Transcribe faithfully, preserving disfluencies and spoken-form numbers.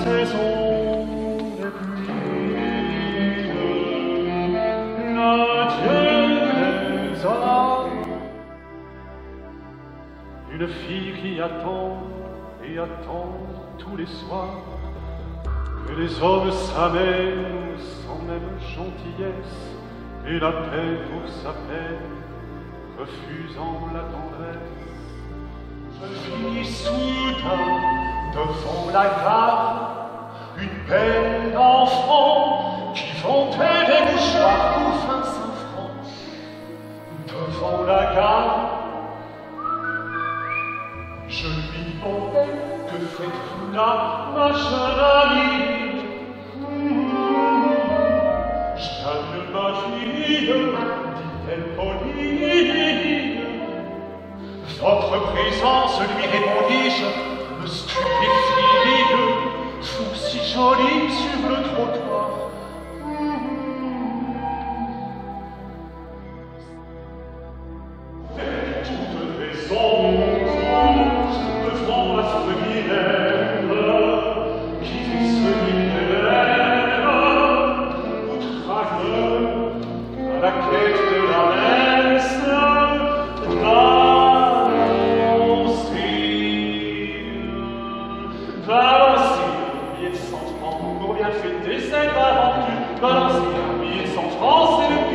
saison des pluies, l'adieu des âmes. Une fille qui attend et attend tous les soirs que les hommes s'amènent sans même gentillesse, et la paix pour sa peine, refusant la tendresse. Je vis soudain devant la gare une belle d'enfant qui vendait des mouchoirs pour vingt-cinq francs. Devant la gare, je lui demandais: que faites-vous là, ma jeune amie? Je gagne ma vie, dit-elle polie. Votre présence, lui répondis-je, me stupéfie. Vous si jolie sur le trottoir. Et toute raison devant la sanguinaire qui fait solitaire au tragueur à la quête de la messe. Balancez un billet de cent francs pour bien fêter cette aventure. Balancez un billet de cent francs, c'est le